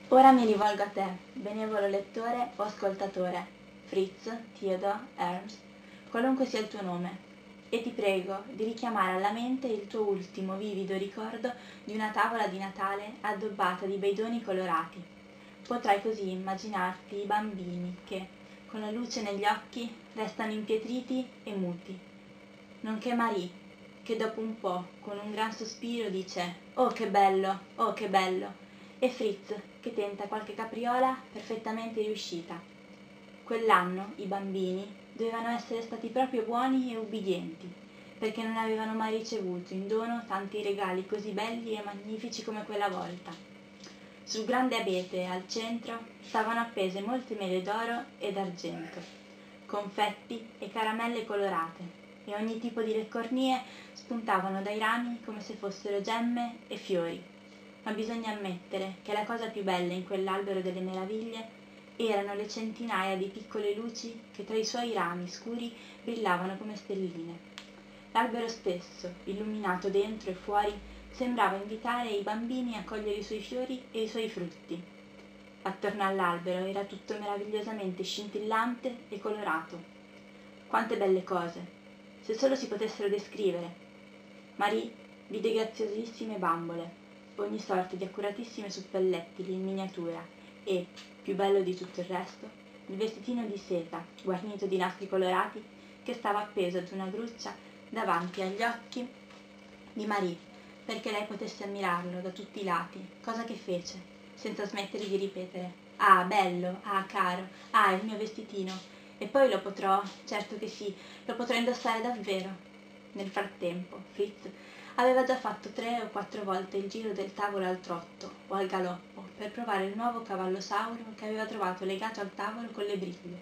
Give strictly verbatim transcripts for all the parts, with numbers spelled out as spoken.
Ora mi rivolgo a te, benevolo lettore o ascoltatore, Fritz, Theodor, Ernst, qualunque sia il tuo nome, e ti prego di richiamare alla mente il tuo ultimo vivido ricordo di una tavola di Natale addobbata di bei doni colorati. Potrai così immaginarti i bambini che, con la luce negli occhi, restano impietriti e muti, nonché Marie, che dopo un po', con un gran sospiro, dice «Oh che bello, oh che bello!» e Fritz, che tenta qualche capriola perfettamente riuscita. Quell'anno i bambini dovevano essere stati proprio buoni e ubbidienti, perché non avevano mai ricevuto in dono tanti regali così belli e magnifici come quella volta. Sul grande abete al centro stavano appese molte mele d'oro e d'argento, confetti e caramelle colorate, e ogni tipo di leccornie spuntavano dai rami come se fossero gemme e fiori. Ma bisogna ammettere che la cosa più bella in quell'albero delle meraviglie erano le centinaia di piccole luci che tra i suoi rami scuri brillavano come stelline. L'albero stesso, illuminato dentro e fuori, sembrava invitare i bambini a cogliere i suoi fiori e i suoi frutti. Attorno all'albero era tutto meravigliosamente scintillante e colorato. Quante belle cose! Se solo si potessero descrivere! Marie vide graziosissime bambole, ogni sorta di accuratissime suppellettili in miniatura e, più bello di tutto il resto, il vestitino di seta, guarnito di nastri colorati, che stava appeso ad una gruccia davanti agli occhi di Marie, perché lei potesse ammirarlo da tutti i lati, cosa che fece, senza smettere di ripetere «Ah, bello! Ah, caro! Ah, il mio vestitino! E poi lo potrò, certo che sì, lo potrò indossare davvero!» Nel frattempo, Fritz aveva già fatto tre o quattro volte il giro del tavolo al trotto o al galoppo per provare il nuovo cavallo sauro che aveva trovato legato al tavolo con le briglie.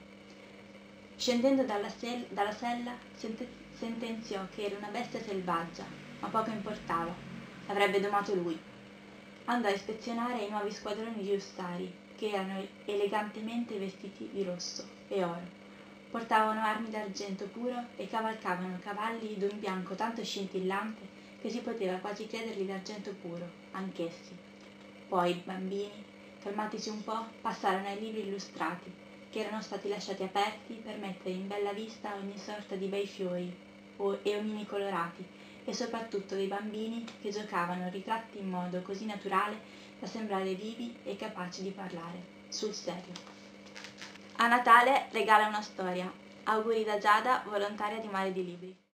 Scendendo dalla, sel- dalla sella, sente- sentenziò che era una bestia selvaggia, ma poco importava, l'avrebbe domato lui. Andò a ispezionare i nuovi squadroni di ussari, che erano elegantemente vestiti di rosso e oro. Portavano armi d'argento puro e cavalcavano cavalli d'un bianco tanto scintillante che si poteva quasi crederli d'argento puro, anch'essi. Poi i bambini, calmatisi un po', passarono ai libri illustrati, che erano stati lasciati aperti per mettere in bella vista ogni sorta di bei fiori e omini colorati, e soprattutto dei bambini che giocavano ritratti in modo così naturale da sembrare vivi e capaci di parlare, sul serio. A Natale regala una storia. Auguri da Giada, volontaria di Mare di Libri.